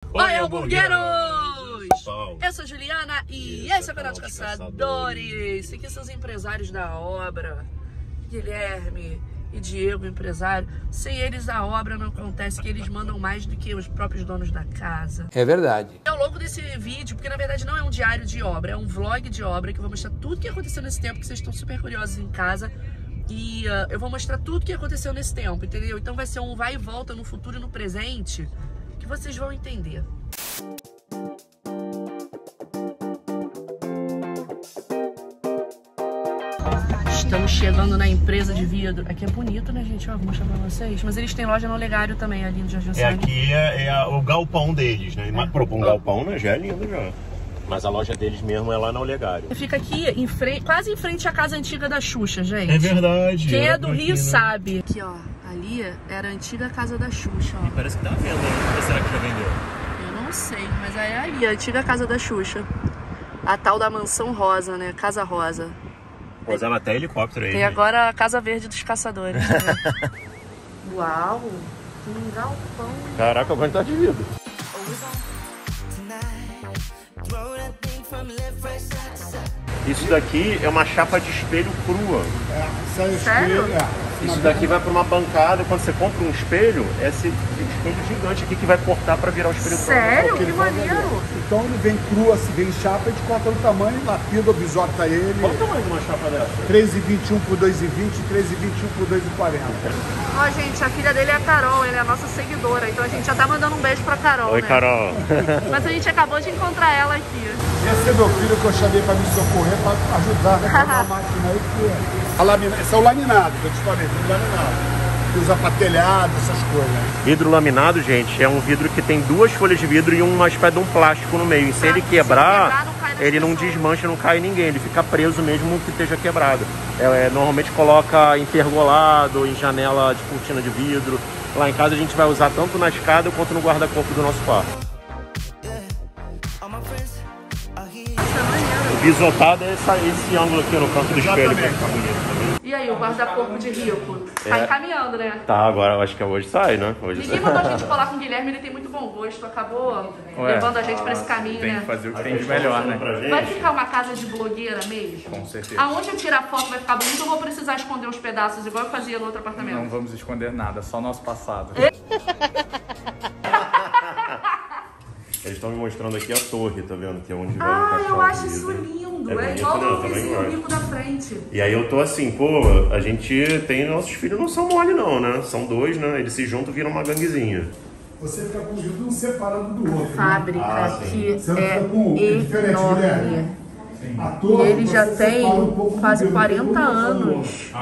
Oi, hamburgueros! Eu sou a Juliana e esse é o canal de Caçadores. Aqui são os empresários da obra, Guilherme e Diego, empresário. Sem eles a obra não acontece, que eles mandam mais do que os próprios donos da casa. É verdade. Ao longo desse vídeo, porque na verdade não é um diário de obra, é um vlog de obra que eu vou mostrar tudo que aconteceu nesse tempo, que vocês estão super curiosos em casa. E eu vou mostrar tudo que aconteceu nesse tempo, entendeu? Então vai ser um vai e volta no futuro e no presente, que vocês vão entender. Estamos chegando na empresa de vidro. Aqui é bonito, né, gente? Ó, vou mostrar pra vocês. Mas eles têm loja no Olegário também, ali no Jardim Sônia. Aqui é o galpão deles, né? Propor um galpão, né? Já é lindo já. Mas a loja deles mesmo é lá na Olegário. Fica aqui, quase em frente à casa antiga da Xuxa, gente. É verdade. Quem é do Rio sabe. Aqui, ó. Ali era a antiga casa da Xuxa, ó. E parece que tá vendo, né? Ou será que já vendeu? Eu não sei, mas é ali, a antiga casa da Xuxa. A tal da Mansão Rosa, né? Casa Rosa. Usava até helicóptero aí. Tem agora a Casa Verde dos Caçadores. Né? Uau! Tem um galpão. Caraca, quanto tá de vidro. Isso daqui é uma chapa de espelho crua. Sério? Isso daqui vai para uma bancada. Quando você compra um espelho, é esse espelho gigante aqui que vai cortar para virar o espelho. Sério? Que maneiro! Então ele vem cru, assim, vem chapa, a gente corta no tamanho, lapida, bisota ele. Qual o tamanho de uma chapa dessa? 3,21 por 2,20, 3,21 por 2,40. Ó, gente, a filha dele é a Carol, ela é a nossa seguidora, então a gente já tá mandando um beijo pra Carol. Oi, né? Carol. Mas a gente acabou de encontrar ela aqui. Esse é meu filho que eu chamei para me socorrer, para ajudar, né? Com a máquina aí que esse é o laminado que eu te falei, vidro laminado. Que usa pra telhado, essas coisas. Vidro laminado, gente, é um vidro que tem duas folhas de vidro e uma espécie de um plástico no meio. E se ele quebrar, ele não desmancha, não cai em ninguém. Ele fica preso mesmo que esteja quebrado. Normalmente coloca em pergolado, em janela de cortina de vidro. Lá em casa a gente vai usar tanto na escada quanto no guarda-corpo do nosso quarto. O bisotado é esse ângulo aqui no canto do espelho. E aí, o guarda-corpo de rico? Tá encaminhando, né? Tá, agora eu acho que hoje sai, né? Hoje Ninguém mandou a gente colar com o Guilherme, ele tem muito bom gosto. Acabou levando a gente pra esse caminho, tem né? que fazer o que tem de melhor, né? Vai ficar uma casa de blogueira mesmo? Com certeza. Aonde eu tirar foto vai ficar bonito, eu vou precisar esconder uns pedaços, igual eu fazia no outro apartamento. Não vamos esconder nada, só nosso passado. Eles estão me mostrando aqui a torre, tá vendo? Que é onde vai encaixar eu o acho vidro. isso lindo. É bonito, igual né? o vizinho rico da frente. E aí eu tô assim, pô, a gente tem... Nossos filhos não são mole não, né? São dois, né? Eles se juntam e viram uma ganguezinha. Você fica com o vidro um separado do outro. Fábrica que Você não fica com diferente, enorme. E ele já tem quase 40 anos,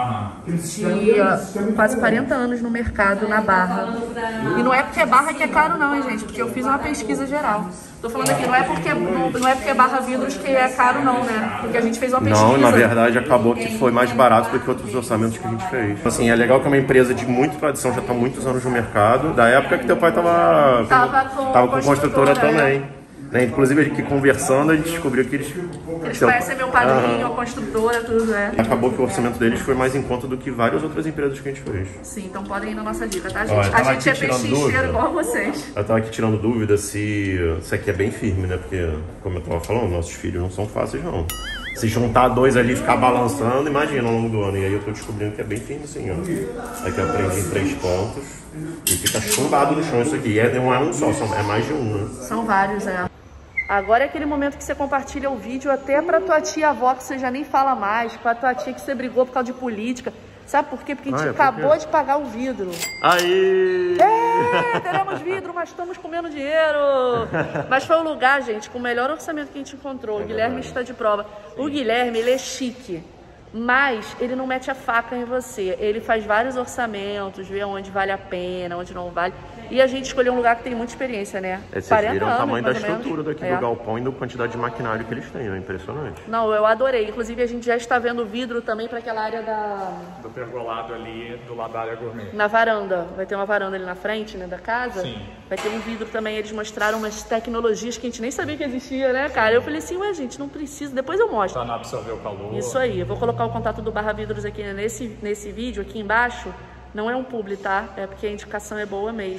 quase 40 anos no mercado, na Barra. E não é porque é Barra que é caro não, hein, gente, porque eu fiz uma pesquisa geral. Tô falando aqui, não é porque Barra Vidros que é caro não, né? Porque a gente fez uma pesquisa. Não, na verdade acabou que foi mais barato do que outros orçamentos que a gente fez. Assim, é legal que é uma empresa de muita tradição, já tá há muitos anos no mercado, da época que teu pai tava com construtora também. Né? Inclusive, aqui conversando, a gente descobriu que eles conhecem meu padrinho, a construtora, tudo, né? Acabou que o orçamento deles foi mais em conta do que várias outras empresas que a gente fez. Sim, então podem ir na nossa dica, tá, gente? A gente é peixe-cheiro igual vocês. Eu tava aqui tirando dúvida se aqui é bem firme, né? Porque, como eu tava falando, nossos filhos não são fáceis, não. Se juntar dois ali e ficar balançando, imagina ao longo do ano. E aí eu tô descobrindo que é bem firme assim, ó. Aqui eu aprendi em 3 pontos e fica chumbado no chão isso aqui. E não é um só, é mais de um, né? São vários, Agora é aquele momento que você compartilha o vídeo até pra tua tia avó, que você já nem fala mais, com a tua tia que você brigou por causa de política. Sabe por quê? Porque a gente acabou de pagar o vidro. Aí! Teremos vidro, mas estamos comendo dinheiro. Mas foi o lugar, gente, com o melhor orçamento que a gente encontrou. O Guilherme está de prova. O Guilherme, ele é chique. Mas ele não mete a faca em você. Ele faz vários orçamentos, vê onde vale a pena, onde não vale. E a gente escolheu um lugar que tem muita experiência, né? Vocês viram o tamanho da estrutura daqui do galpão e da quantidade de maquinário que eles têm, é impressionante. Não, eu adorei. Inclusive, a gente já está vendo vidro também para aquela área do pergolado ali, do lado da área gourmet. Na varanda. Vai ter uma varanda ali na frente, né, da casa. Sim. Vai ter um vidro também. Eles mostraram umas tecnologias que a gente nem sabia que existia, né, cara? Eu falei assim, ué, gente, não precisa. Depois eu mostro. Pra não absorver o calor. Isso aí. Eu vou colocar o contato do Barra Vidros aqui nesse vídeo, aqui embaixo. Não é um publi, tá? É porque a indicação é boa mesmo.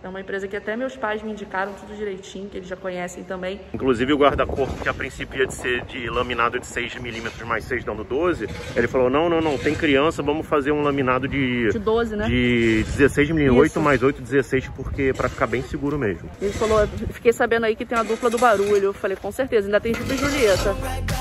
É uma empresa que até meus pais me indicaram tudo direitinho, que eles já conhecem também. Inclusive o guarda-corpo, que a princípio ia de ser de laminado de 6 milímetros mais 6 dando 12, ele falou, não, tem criança, vamos fazer um laminado de 12, né? De 16 milímetros, 8 mais 8, 16, porque pra ficar bem seguro mesmo. Ele falou, fiquei sabendo aí que tem a dupla do barulho. Eu falei, com certeza, ainda tem Jupe e Julieta.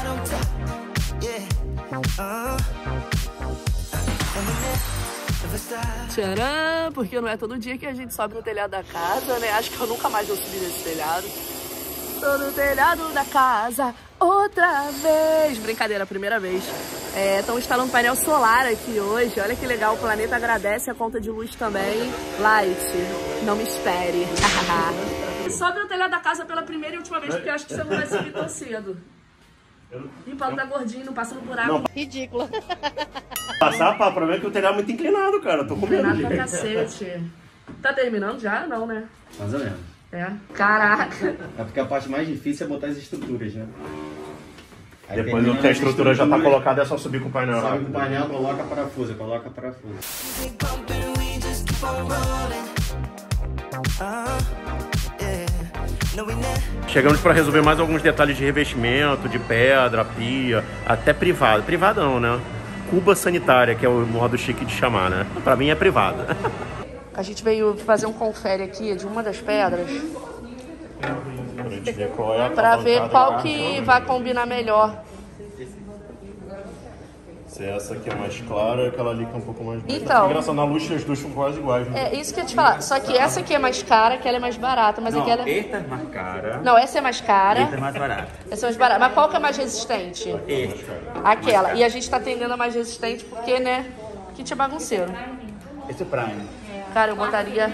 Tcharam, porque não é todo dia que a gente sobe no telhado da casa, né? Acho que eu nunca mais vou subir nesse telhado. Tô no telhado da casa outra vez. Brincadeira, primeira vez. Estão instalando painel solar aqui hoje. Olha que legal, o planeta agradece a conta de luz também. Light, não me espere. Sobe no telhado da casa pela primeira e última vez, porque eu acho que você não vai subir tão cedo. E o Paulo tá gordinho, não passa no buraco. Não. Ridícula. Passar, pá, o problema é que o telhado é muito inclinado, cara. Eu tô com medo. Inclinado pra cacete. Tá terminando já? Não, né? Mais ou menos. Caraca. É porque a parte mais difícil é botar as estruturas, né? Aí depois que a estrutura já tá colocada, é só subir com o painel. Sobe com o painel, coloca parafuso. Chegamos para resolver mais alguns detalhes de revestimento, de pedra, pia, até privado. Privada não, né? Cuba sanitária, que é o modo chique de chamar, né? Pra mim é privada. A gente veio fazer um confere aqui de uma das pedras. Pra gente ver qual é a pra ver qual que vai combinar melhor. Se essa aqui é mais clara, aquela ali que é um pouco mais... Então... Engraçado, na luz as duas são quase iguais, né? É isso que eu ia te falar. Só que essa aqui é mais cara, que ela é mais barata, mas aquela... Esta é mais cara. Não, essa é mais cara. Esta é mais barata. Essa é mais barata. Mas qual que é mais resistente? Esta. Aquela. E a gente tá atendendo a mais resistente porque, né, kit é bagunceiro. Esse é o Prime. Cara, eu botaria...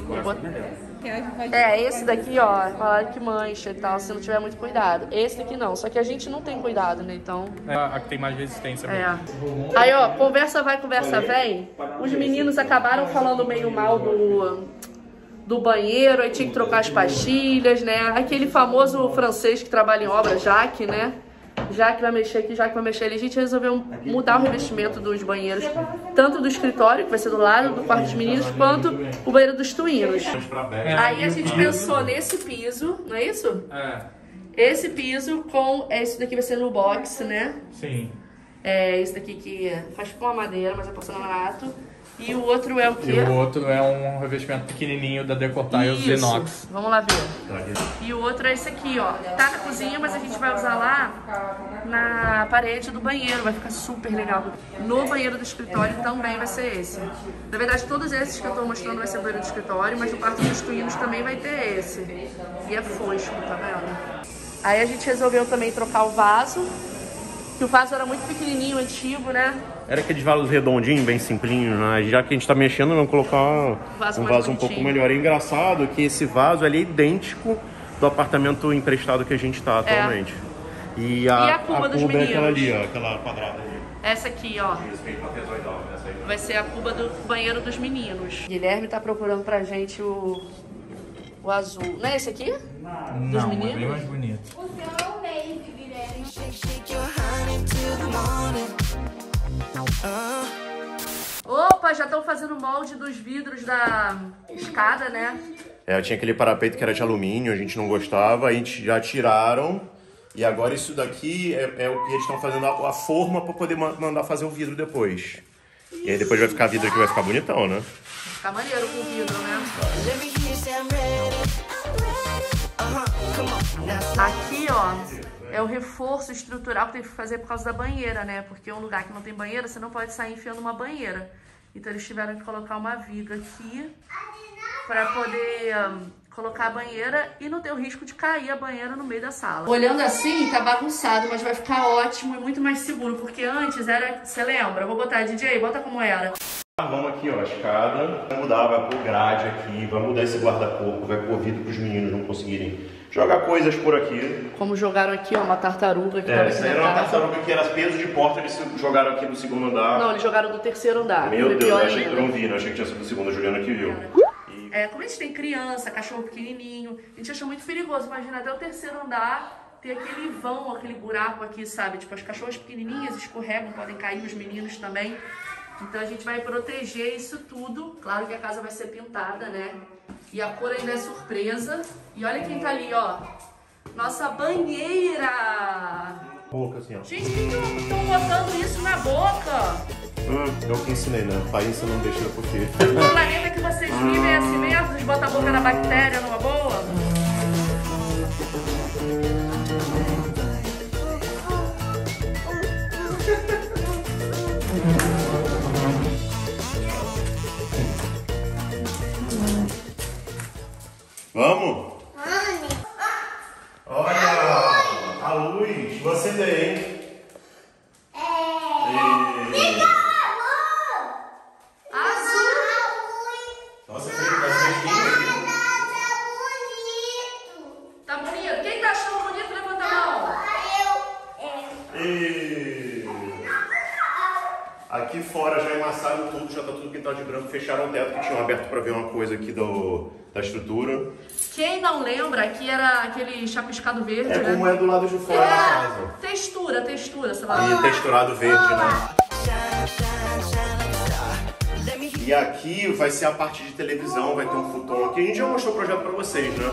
esse daqui, ó, falaram que mancha e tal, se não tiver muito cuidado. Esse daqui não, só que a gente não tem cuidado, né, então... A que tem mais resistência mesmo. Aí, ó, conversa vai, conversa vem. Os meninos acabaram falando meio mal do banheiro, aí tinha que trocar as pastilhas, né? Aquele famoso francês que trabalha em obra, Jacques, né? Jacques vai mexer aqui, Jacques vai mexer ali. A gente resolveu mudar o revestimento dos banheiros, tanto do escritório, que vai ser do lado do quarto dos meninos, quanto o banheiro dos tuínos. Aí a gente pensou nesse piso, não é isso? Esse piso com... Esse daqui vai ser no box, né? Sim. Esse daqui que faz com a madeira, mas é porcelanato. E o outro é o quê? E o outro é um revestimento pequenininho da Decortiles Inox. Vamos lá ver. E o outro é esse aqui, ó. Tá na cozinha, mas a gente vai usar lá na parede do banheiro. Vai ficar super legal. No banheiro do escritório também vai ser esse. Na verdade, todos esses que eu tô mostrando vai ser o banheiro do escritório, mas no quarto dos tuínos também vai ter esse. E é fosco, tá vendo? Aí a gente resolveu também trocar o vaso. Que o vaso era muito pequenininho, antigo, né? Era aqueles vasos redondinhos, bem simplinhos, né? Já que a gente tá mexendo, vamos colocar um vaso um pouco melhor. É engraçado que esse vaso ali é idêntico do apartamento emprestado que a gente tá atualmente. E a cuba dos meninos. É aquela ali, ó, aquela quadrada ali. Essa aqui, ó. Vai ser a cuba do banheiro dos meninos. Guilherme tá procurando pra gente o azul. Não é esse aqui? Dos Não, meninos? é bem mais bonito. O seu é o navy, Guilherme. Opa, já estão fazendo molde dos vidros da escada, né? Tinha aquele parapeito que era de alumínio, a gente não gostava, a gente já tiraram. E agora isso daqui é o que eles estão fazendo a forma para poder mandar fazer o vidro depois. E aí depois vai ficar vidro aqui, vai ficar bonitão, né? Vai ficar maneiro com o vidro, né? Aqui, ó, é o reforço estrutural que tem que fazer por causa da banheira, né? Porque um lugar que não tem banheira, você não pode sair enfiando uma banheira. Então eles tiveram que colocar uma viga aqui para poder colocar a banheira e não ter o risco de cair a banheira no meio da sala. Olhando assim, tá bagunçado, mas vai ficar ótimo e muito mais seguro, porque antes era, você lembra? Eu vou botar, DJ, bota como era. Vamos aqui, ó, a escada, vai mudar, vai pôr grade aqui, vai mudar esse guarda-corpo, vai pôr vidro para os meninos não conseguirem jogar coisas por aqui. Como jogaram aqui, ó, uma tartaruga que tava aqui essa era uma tartaruga que era peso de porta, eles jogaram aqui no segundo andar. Não, eles jogaram do terceiro andar. Meu Deus, eu achei que eu não vi, né? Achei que tinha sido do segundo, a Juliana que viu. Como a gente tem criança, cachorro pequenininho, a gente achou muito perigoso. Imagina, até o terceiro andar ter aquele vão, aquele buraco aqui, sabe? Tipo, as cachorras pequenininhas escorregam, podem cair, os meninos também. Então a gente vai proteger isso tudo. Claro que a casa vai ser pintada, né? E a cor ainda é surpresa. E olha quem tá ali, ó. Nossa banheira. Boca assim, ó. Gente, quem que estão botando isso na boca? Eu que ensinei, né? País você não deixa porque... No planeta que vocês vivem é assim mesmo? Vocês botam a boca na bactéria numa boa? Vamos? Olha a luz. Você tem, hein? Nossa, tá fresquinho. Tá bonito? Quem tá achando bonito, levanta a mão. Aqui fora já emassaram tudo, já tá tudo pintado de branco. Fecharam o teto que tinham aberto pra ver uma coisa aqui da estrutura. Quem não lembra, aqui era aquele chapiscado verde, É né? como é do lado de fora da casa. Textura, sei lá. E texturado verde, né? E aqui vai ser a parte de televisão, vai ter um futon aqui. A gente já mostrou o projeto pra vocês, né?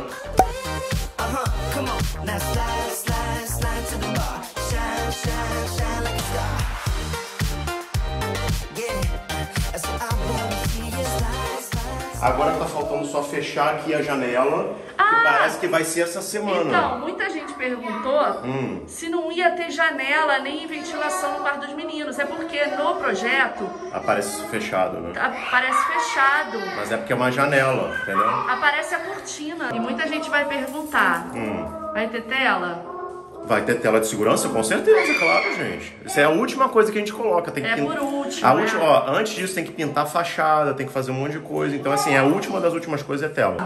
Agora tá faltando só fechar aqui a janela, que parece que vai ser essa semana. Então, muita gente perguntou se não ia ter janela nem ventilação no quarto dos meninos. É porque no projeto... Aparece fechado, né? Aparece fechado. Mas é porque é uma janela, entendeu? Aparece a cortina. E muita gente vai perguntar, vai ter tela? Vai ter tela de segurança? Com certeza, claro, gente. Isso é a última coisa que a gente coloca. Tem que É por último, a né? última, ó, antes disso tem que pintar a fachada, tem que fazer um monte de coisa. Então, assim, a última das últimas coisas é tela.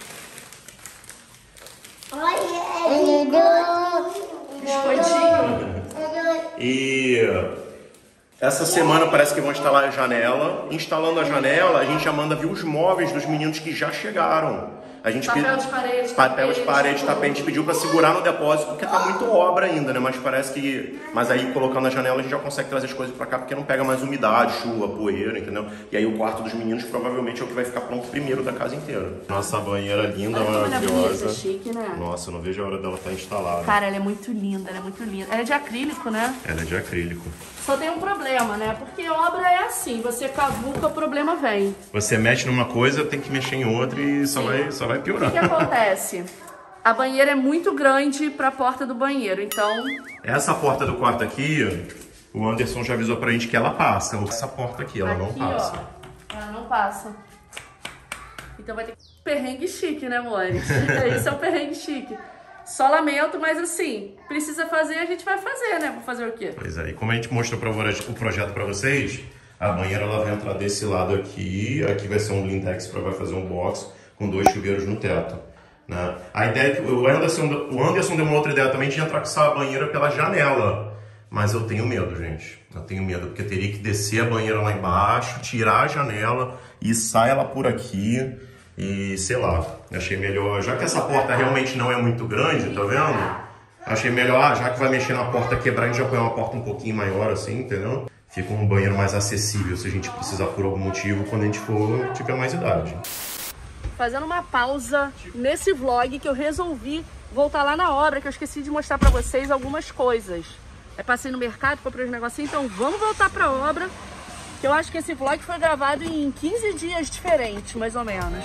Biscoitinho. E essa semana parece que vão instalar a janela. Instalando a janela, a gente já manda vir os móveis dos meninos que já chegaram. A gente Papel de parede, papel de parede, tapete, a gente pediu para segurar no depósito, porque tá muito obra ainda, né? Mas parece que... Mas aí, colocando a janela, a gente já consegue trazer as coisas para cá, porque não pega mais umidade, chuva, poeira, entendeu? E aí o quarto dos meninos provavelmente é o que vai ficar pronto primeiro da casa inteira. Nossa banheira linda, maravilhosa. Chique, né? Nossa, eu não vejo a hora dela estar instalada. Cara, ela é muito linda, ela é muito linda. Ela é de acrílico, né? Ela é de acrílico. Só tem um problema, né? Porque obra é assim, você cavuca, o problema vem. Você mexe numa coisa, tem que mexer em outra e só vai O piorando. que acontece? A banheira é muito grande para a porta do banheiro, então... Essa porta do quarto aqui, o Anderson já avisou pra gente que ela passa. Essa porta aqui, ela não passa. Ó, ela não passa. Então vai ter perrengue chique, né, amores? Esse é o perrengue chique. Só lamento, mas assim, precisa fazer, a gente vai fazer, né? Vou fazer o quê? Pois é, e como a gente mostrou o projeto pra vocês, a banheira ela vai entrar desse lado aqui vai ser um blindex vai fazer um box com 2 chuveiros no teto. Né? A ideia é que o Anderson deu uma outra ideia também de entrar com essa banheira pela janela. Mas eu tenho medo, gente. Eu tenho medo, porque eu teria que descer a banheira lá embaixo, tirar a janela e sair ela por aqui. E sei lá, achei melhor, já que essa porta realmente não é muito grande, tá vendo? Achei melhor, já que vai mexer na porta quebrar, a gente já põe uma porta um pouquinho maior assim, entendeu? Fica um banheiro mais acessível se a gente precisar por algum motivo quando a gente tiver mais idade. Fazendo uma pausa nesse vlog que eu resolvi voltar lá na obra, que eu esqueci de mostrar pra vocês algumas coisas. Passei no mercado, comprei uns negocinhos, então vamos voltar pra obra. Que eu acho que esse vlog foi gravado em 15 dias diferentes, mais ou menos.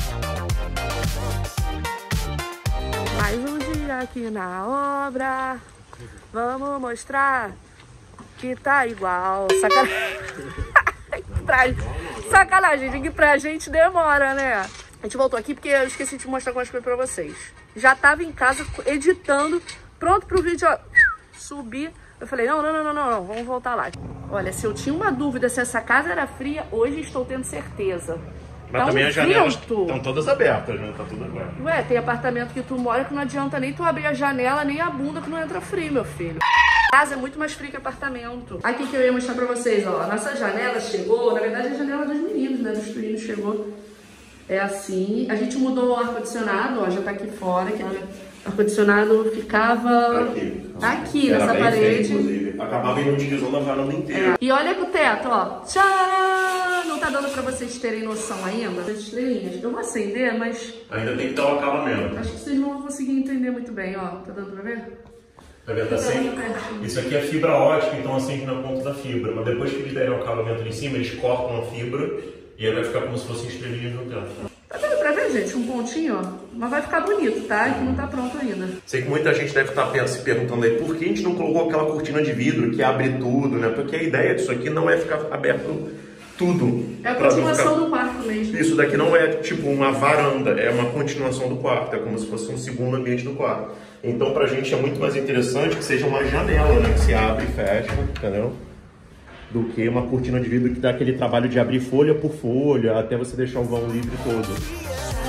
Mais um dia aqui na obra. Vamos mostrar que tá igual. Sacanagem, que pra gente demora, né? A gente voltou aqui porque eu esqueci de mostrar algumas coisas pra vocês. Já tava em casa editando, pronto pro vídeo, ó, subir. Eu falei, não, vamos voltar lá. Olha, se eu tinha uma dúvida se essa casa era fria, hoje estou tendo certeza. Mas tá também um as janelas vento. estão todas abertas, né? Tá tudo aberto. Ué, tem apartamento que tu mora que não adianta nem tu abrir a janela, nem a bunda que não entra frio, meu filho. A casa é muito mais fria que apartamento. Aqui que eu ia mostrar pra vocês, ó. A nossa janela chegou, na verdade a janela dos meninos, né? Dos meninos chegou. É assim. A gente mudou o ar-condicionado, ó, já tá aqui fora, que o ar-condicionado ficava aqui nessa parede. Feio, inclusive. Acabava inutilizando a varanda inteira. E olha pro teto, ó. Tcharam! não tá dando pra vocês terem noção ainda das estrelinhas. Eu vou acender, mas... Ainda tem que dar o acabamento. acho que vocês não vão conseguir entender muito bem, ó. Tá dando pra ver? Tá vendo assim? Isso aqui é fibra ótica, então acende na ponta da fibra. Mas depois que eles derem o acabamento ali em cima, eles cortam a fibra e aí vai ficar como se fossem estrelinhas no teto. Tá dando pra ver, gente? Um pontinho, ó. Mas vai ficar bonito, tá? Que não tá pronto ainda. Sei que muita gente deve estar se perguntando aí por que a gente não colocou aquela cortina de vidro que abre tudo, né? Porque a ideia disso aqui não é ficar aberto tudo. É a continuação do quarto mesmo. Isso daqui não é tipo uma varanda, é uma continuação do quarto. É como se fosse um segundo ambiente do quarto. Então pra gente é muito mais interessante que seja uma janela, né? Que se abre e fecha, entendeu? Do que uma cortina de vidro que dá aquele trabalho de abrir folha por folha até você deixar o vão livre todo.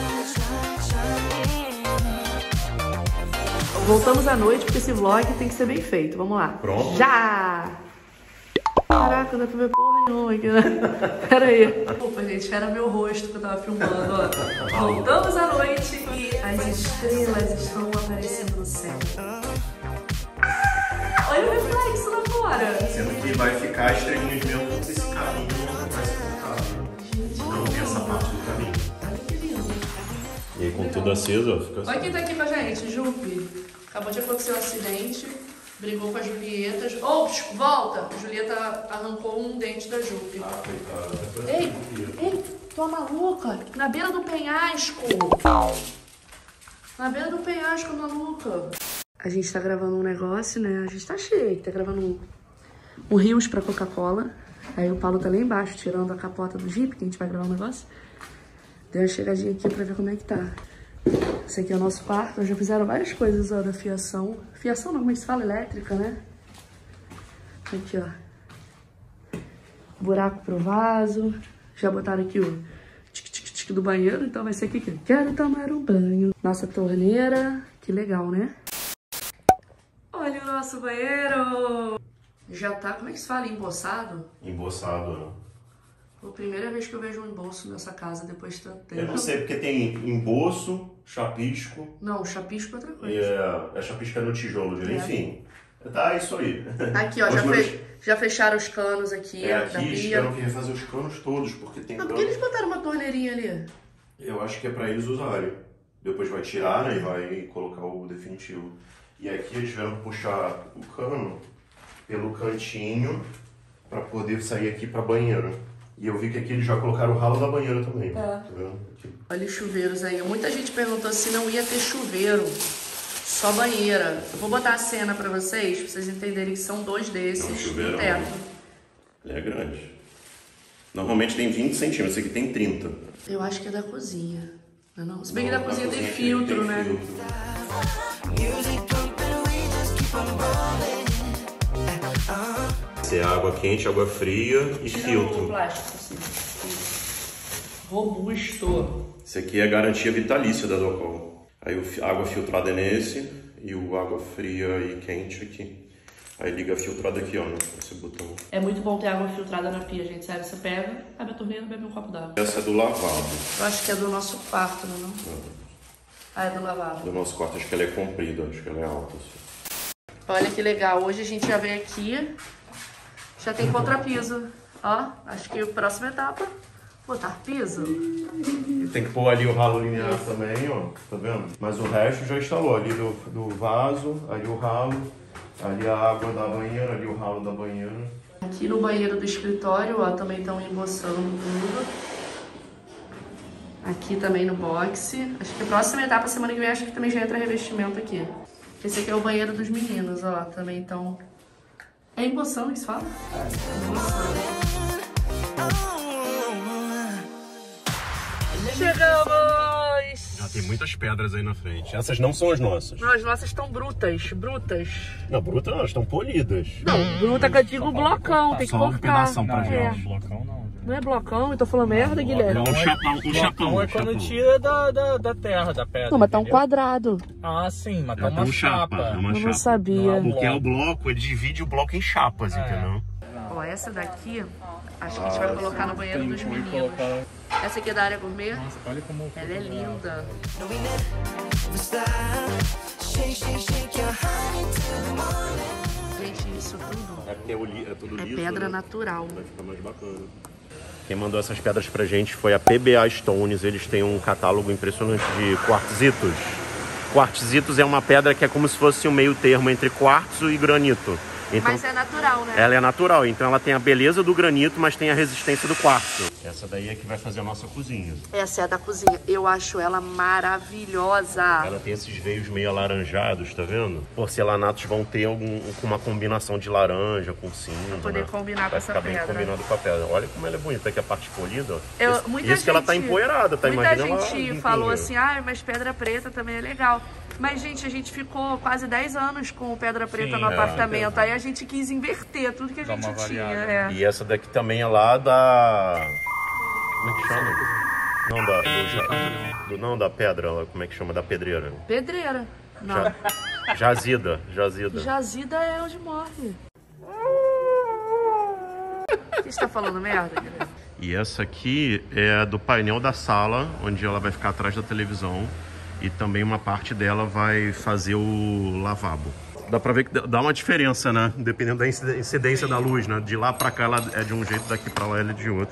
Voltamos à noite porque esse vlog tem que ser bem feito. Vamos lá. Pronto? Já! Caraca, não dá pra ver porra nenhuma aqui, né? Pera aí. Desculpa, gente, era meu rosto que eu tava filmando, ó. Voltamos à noite e as estrelas estão aparecendo no céu. Olha o reflexo lá fora. Sendo que vai ficar estrelinhas mesmo com esse caminho, não vai ser focado. Não tem essa parte do caminho. Olha que lindo. E aí com tudo aceso, ó, fica assim. Olha quem tá aqui com a gente, Jupi. Acabou de acontecer um acidente, brigou com a Julieta. Ops, volta! A Julieta arrancou um dente da Jupi. Ah, coitada. Ei, tua maluca! Na beira do penhasco! Na beira do penhasco, maluca! A gente tá gravando um negócio, né? A gente tá cheio, tá gravando um Rios pra Coca-Cola. Aí o Paulo tá lá embaixo, tirando a capota do Jeep, que a gente vai gravar um negócio. Deu uma chegadinha aqui pra ver como é que tá. Esse aqui é o nosso quarto. Já fizeram várias coisas, ó, da fiação. Fiação não, mas fala elétrica, né? Aqui, ó. Buraco pro vaso. Já botaram aqui o tic-tic-tic do banheiro, então vai ser aqui que quero tomar um banho. Nossa torneira. Que legal, né? Olha o nosso banheiro. Já tá, como é que se fala? Emboçado? Emboçado, né? Foi a primeira vez que eu vejo um embolso nessa casa depois de tanto tempo. Eu não sei, porque tem emboço, chapisco. Não, chapisco é outra coisa. E a chapisca é no tijolo, enfim. Tá, isso aí. Aqui, ó, já fecharam os canos aqui da aqui pia. tiveram que refazer os canos todos, porque tem Mas por que eles botaram uma torneirinha ali? Eu acho que é pra eles usarem. Depois vai tirar, né, e vai colocar o definitivo. E aqui eles tiveram que puxar o cano pelo cantinho pra poder sair aqui pra banheiro. E eu vi que aqui eles já colocaram o ralo da banheira também. Tá vendo? Aqui. Olha os chuveiros aí. Muita gente perguntou se não ia ter chuveiro, só banheira. Eu vou botar a cena pra vocês entenderem que são dois desses no teto. Ele é grande. Normalmente tem 20 centímetros, esse aqui tem 30. Eu acho que é da cozinha. Não é não? Se bem que da cozinha tem filtro, né? Essa é água quente, água fria e filtro. O plástico, assim. Robusto. Esse aqui é a garantia vitalícia da Docol. Aí a água filtrada é nesse e o água fria e quente aqui. Aí liga a filtrada aqui, ó, nesse botão. É muito bom ter água filtrada na pia, gente. Sério, você pega, abre a torneira e bebe um copo d'água. Essa é do lavabo. Eu acho que é do nosso quarto, não é? Ah, é do lavabo. Do nosso quarto, acho que ela é comprida, acho que ela é alta. Assim. Olha que legal. Hoje a gente já veio aqui. Já tem contrapiso. Ó, acho que a próxima etapa, botar piso. E tem que pôr ali o ralo linear também, ó. Tá vendo? Mas o resto já instalou. Ali do vaso, ali o ralo, ali a água da banheira, ali o ralo da banheira. Aqui no banheiro do escritório, ó, também estão emboçando tudo. Aqui também no boxe. Acho que a próxima etapa, semana que vem, acho que também já entra revestimento aqui. Esse aqui é o banheiro dos meninos, ó. Também estão... É emboção que se fala? Chegamos! Já tem muitas pedras aí na frente. Essas não são as nossas. Não, as nossas estão brutas. Não, brutas não, elas estão polidas. Não, bruta que eu digo blocão, tem que cortar. Blocão não. Não é blocão? Eu tô falando merda, Guilherme? Um chapão. É quando tira da terra, da pedra. Não, mas tá um quadrado. Ah, sim, mas tá uma chapa. É uma Eu chapa. não sabia. Porque é o bloco, ele divide o bloco em chapas, entendeu? Ó, essa daqui, acho que a gente vai colocar no banheiro dos meninos. Essa aqui é da área gourmet. Nossa, olha como... Ela é linda. Gente, isso tudo É porque é tudo liso, pedra né? natural. Vai ficar mais bacana. Quem mandou essas pedras pra gente foi a PBA Stones. Eles têm um catálogo impressionante de quartzitos. Quartzitos é uma pedra que é como se fosse um meio termo entre quartzo e granito. Então, mas é natural, né? Ela é natural, então ela tem a beleza do granito, mas tem a resistência do quartzo. Essa daí é que vai fazer a nossa cozinha. Essa é a da cozinha. Eu acho ela maravilhosa. Ela tem esses veios meio alaranjados, tá vendo? Porcelanatos vão ter uma combinação de laranja com cinza. Pra poder combinar com essa pedra. Vai ficar bem combinado com a pedra. Olha como ela é bonita, que a parte polida. Isso que ela tá empoeirada, tá? Muita Imagina gente falou assim, mas pedra preta também é legal. Mas, gente, a gente ficou quase 10 anos com pedra preta no apartamento. Aí a gente quis inverter tudo que a gente tinha. E essa daqui também é lá da... Como é que chama? Não, da pedra. Como é que chama? Da pedreira. Pedreira. Não. Jazida. Jazida é onde morre. Você está falando merda, querido? E essa aqui é do painel da sala, onde ela vai ficar atrás da televisão. E também uma parte dela vai fazer o lavabo. Dá pra ver que dá uma diferença, né? Dependendo da incidência da luz, né? De lá pra cá ela é de um jeito, daqui pra lá ela é de outro.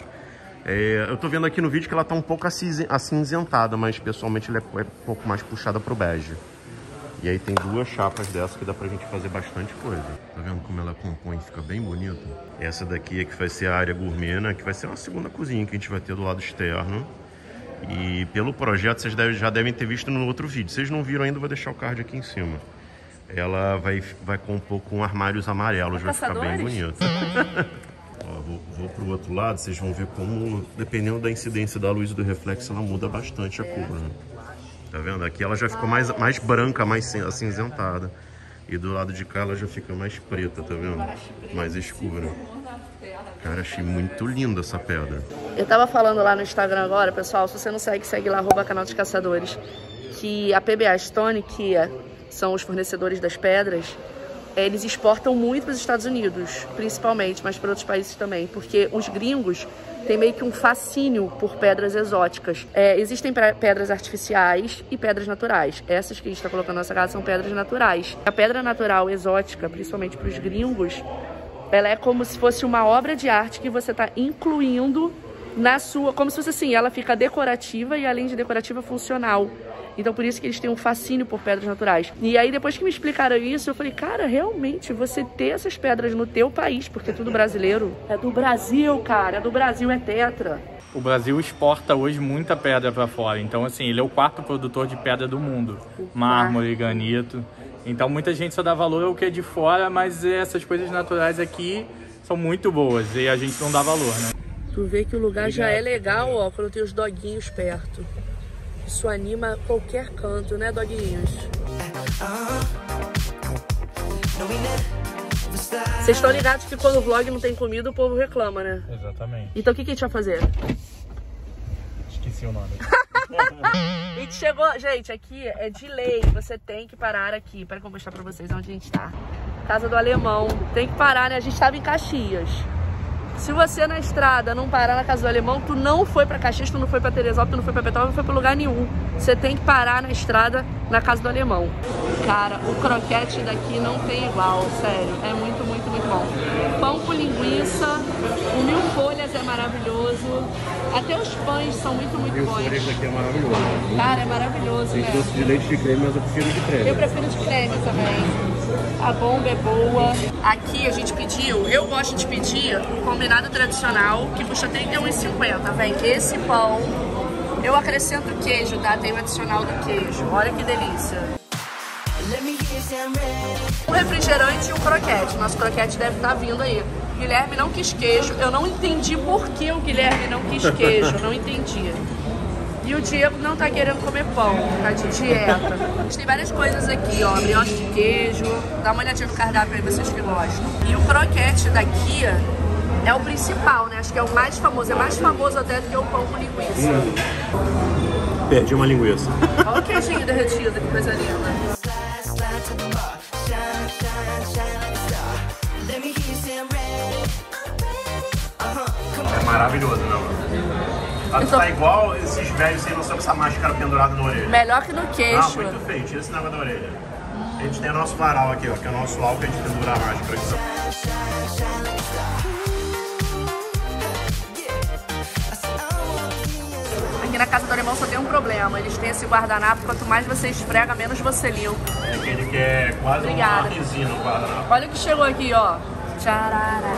Eu tô vendo aqui no vídeo que ela tá um pouco acinzentada, mas pessoalmente ela é um pouco mais puxada pro bege. E aí tem duas chapas dessas que dá pra gente fazer bastante coisa. Tá vendo como ela compõe? Fica bem bonita. Essa daqui é que vai ser a área gourmet, né? Que vai ser uma segunda cozinha que a gente vai ter do lado externo. E pelo projeto, vocês já devem ter visto no outro vídeo. Se vocês não viram ainda, eu vou deixar o card aqui em cima. Ela vai compor com armários amarelos, vai ficar bem bonito. Ó, vou pro outro lado, vocês vão ver como, dependendo da incidência da luz e do reflexo, ela muda bastante a cor, né? Tá vendo? Aqui ela já ficou mais branca, mais acinzentada. E do lado de cá ela já fica mais preta, tá vendo? Mais escura. Cara, achei muito linda essa pedra. Eu tava falando lá no Instagram agora, pessoal, se você não segue lá, @canal dos caçadores, que a PBA Stone, que são os fornecedores das pedras, eles exportam muito para os Estados Unidos, principalmente, mas para outros países também, porque os gringos têm meio que um fascínio por pedras exóticas. Existem pedras artificiais e pedras naturais. Essas que a gente está colocando na nossa casa são pedras naturais. A pedra natural exótica, principalmente para os gringos, ela é como se fosse uma obra de arte que você está incluindo na sua... Como se fosse assim, ela fica decorativa e além de decorativa, funcional. Então por isso que eles têm um fascínio por pedras naturais. E aí depois que me explicaram isso, eu falei, cara, realmente, você ter essas pedras no teu país, porque é tudo brasileiro. É do Brasil, cara, é do Brasil, é tetra. O Brasil exporta hoje muita pedra para fora. Então assim, ele é o 4º produtor de pedra do mundo. Mármore, granito... Então muita gente só dá valor ao que é de fora, mas essas coisas naturais aqui são muito boas e a gente não dá valor, né? Tu vê que o lugar já é legal, ó, quando tem os doguinhos perto. Isso anima qualquer canto, né, doguinhos? Vocês estão ligados que quando o vlog não tem comida, o povo reclama, né? Exatamente. Então o que a gente vai fazer? Esqueci o nome. A gente chegou, gente, aqui é de lei, você tem que parar aqui. Para que eu vou mostrar pra vocês onde a gente tá. Casa do Alemão, tem que parar, né? A gente tava em Caxias. Se você na estrada não parar na Casa do Alemão, tu não foi pra Caxias, tu não foi pra Teresópolis, tu não foi pra Petrópolis, não foi pra lugar nenhum. Você tem que parar na estrada na Casa do Alemão. Cara, o croquete daqui não tem igual, sério. É muito, muito, muito bom. Pão com linguiça, o 1000 folhas é maravilhoso. Até os pães são muito, muito bons. 1000 folhas aqui é maravilhoso. Cara, é maravilhoso, tem doce de leite de creme, mas eu prefiro de creme. Eu prefiro de creme também. A bomba é boa. Aqui a gente pediu, eu gosto de pedir um combinado tradicional que custa R$ 31,50. Vem esse pão, eu acrescento queijo, tá? Tem o adicional do queijo. Olha que delícia. Um refrigerante e um croquete. Nosso croquete deve estar vindo aí. O Guilherme não quis queijo. Eu não entendi por que o Guilherme não quis queijo. Não entendi. E o Diego não tá querendo comer pão, tá de dieta. A gente tem várias coisas aqui, ó. Brioche de queijo. Dá uma olhadinha no cardápio aí, vocês que gostam. E o croquete daqui é o principal, né? Acho que é o mais famoso. É mais famoso até do que o pão com linguiça. Perdi uma linguiça. Olha o queijinho derretido, que coisa linda. É maravilhoso, não? Tá igual esses velhos sem noção com essa máscara pendurada na orelha. Melhor que no queixo. Ah, muito feio, tira esse negócio da orelha. A gente tem o nosso varal aqui, ó, que é o nosso álcool que a gente pendura a máscara aqui. Aqui na casa do alemão só tem um problema. Eles têm esse guardanapo, quanto mais você esfrega, menos você limpa. É aquele que é quase Obrigada. uma resina no guardanapo. Olha o que chegou aqui, ó. Tcharará.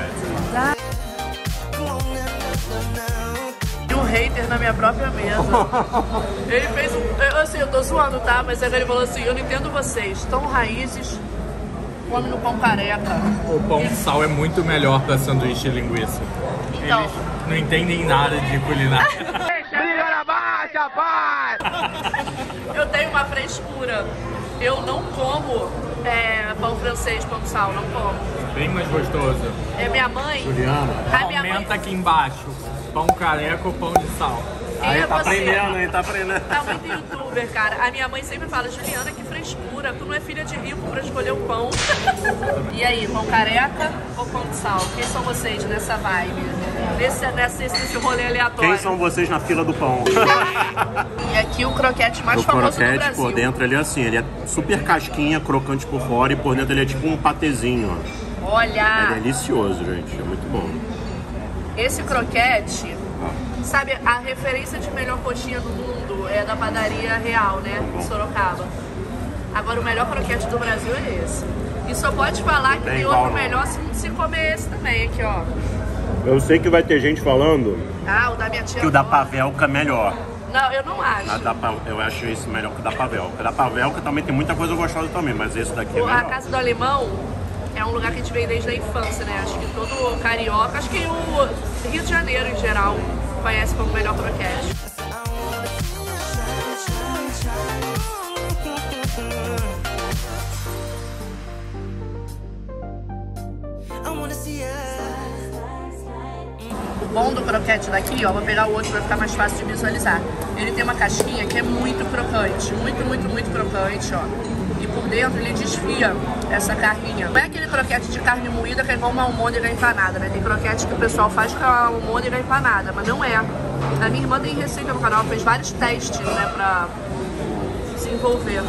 E um hater na minha própria mesa. Ele fez assim, eu tô zoando, tá? Mas aí ele falou assim, eu não entendo vocês. Tão raízes, come no pão careca. O pão de sal é muito melhor pra sanduíche de linguiça. Então... Eles não entendem nada de culinária. Briga na baixa, pai! Eu tenho uma frescura. Eu não como pão francês, pão de sal, não como. Bem mais gostoso. É minha mãe. Juliana. A minha mãe... Comenta aqui embaixo. Pão careca ou pão de sal? Quem é Tá você? aprendendo, hein? Tá aprendendo. Tá muito youtuber, cara. A minha mãe sempre fala, Juliana, que frescura. Tu não é filha de rico pra escolher o pão. E aí, pão careca ou pão de sal? Quem são vocês nessa vibe? Nesse rolê aleatório. Quem são vocês na fila do pão? E aqui o croquete mais O famoso do croquete Brasil. por dentro ele é assim, ele é super casquinha, crocante por fora e por dentro ele é tipo um patezinho, ó. É Olha, delicioso, gente, é muito bom. esse croquete, sabe, a referência de melhor coxinha do mundo é da padaria Real, né, em Sorocaba. Agora o melhor croquete do Brasil é esse. E só pode falar que tem outro melhor se comer esse também, aqui ó. Eu sei que vai ter gente falando Ah, o da minha tia. que o da adora. Pavelka é melhor. Não, eu não acho. Eu acho esse melhor que o da Pavelka. O da Pavelka também tem muita coisa gostosa também, mas esse daqui é A melhor. Casa do Alemão é um lugar que a gente vem desde a infância, né? Acho que todo carioca, acho que o Rio de Janeiro em geral conhece como o melhor croquete. O bom do croquete daqui, ó, vou pegar o outro pra ficar mais fácil de visualizar. Ele tem uma casquinha que é muito crocante, muito crocante, ó. E por dentro ele desfia essa carninha. Não é aquele croquete de carne moída que é igual uma almôndega empanada, né? Tem croquete que o pessoal faz com a almôndega empanada, mas não é. A minha irmã tem receita no canal, fez vários testes, né, pra se envolver.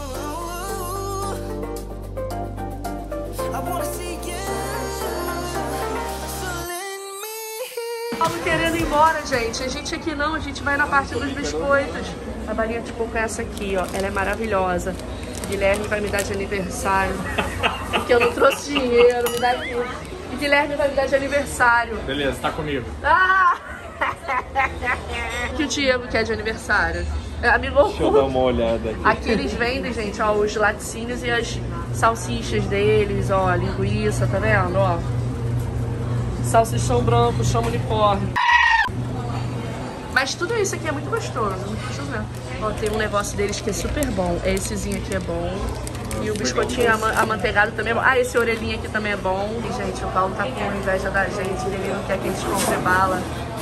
Estamos querendo ir embora, gente. A gente aqui não, a gente vai na parte dos biscoitos. A balinha de coco é essa aqui, ó. Ela é maravilhosa. Guilherme vai me dar de aniversário. Porque eu não trouxe dinheiro, me dá aqui. E Guilherme vai me dar de aniversário. Beleza, tá comigo. Ah! Que o Diego quer de aniversário. Amigo, Deixa eu dar uma olhada aqui. aqui eles vendem, gente, ó, os laticínios e as salsichas deles, ó, linguiça, tá vendo, ó? Salsichão branco, chama unicórnio. Mas tudo isso aqui é muito gostoso mesmo. Ó, tem um negócio deles que é super bom. Essezinho aqui é bom. E o biscoitinho amanteigado também é bom. Ah, esse orelhinho aqui também é bom. E, gente, o Paulo tá com inveja da gente. Ele não quer que a gente compre bala.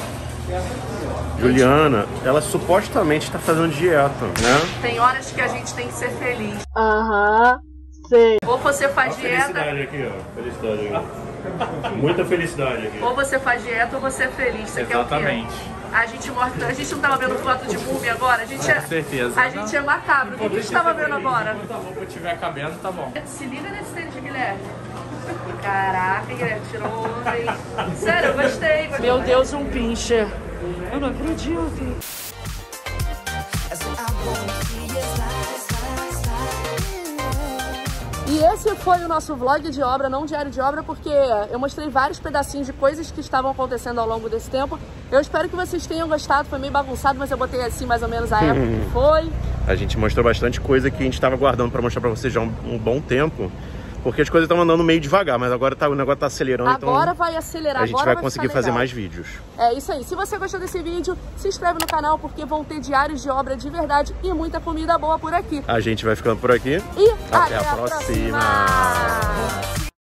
Juliana, ela supostamente tá fazendo dieta, né? Tem horas que a gente tem que ser feliz. Aham, sei. Ou você faz dieta, aqui, ó. Felicidade aqui. Muita felicidade aqui. ou você faz dieta ou você é feliz. Você quer o quê? Exatamente. A gente morta, a gente não tava vendo foto de múmia agora? A gente Com certeza. A gente é macabro. O que a gente tava vendo agora? A roupa tiver cabendo, tá bom. Se liga nesse tênis de Guilherme. Caraca, Guilherme, tirou ontem. Sério, eu gostei. Meu Deus, um pincher. Eu não acredito. E esse foi o nosso vlog de obra, não diário de obra, porque eu mostrei vários pedacinhos de coisas que estavam acontecendo ao longo desse tempo. Eu espero que vocês tenham gostado, foi meio bagunçado, mas eu botei assim mais ou menos a época que foi. A gente mostrou bastante coisa que a gente estava guardando para mostrar para vocês já há um bom tempo. Porque as coisas estão andando meio devagar, mas agora o negócio tá acelerando. Agora então vai acelerar, a gente agora vai conseguir ficar fazer legal. mais vídeos. É isso aí. Se você gostou desse vídeo, se inscreve no canal porque vão ter diários de obra de verdade e muita comida boa por aqui. A gente vai ficando por aqui. E até a próxima.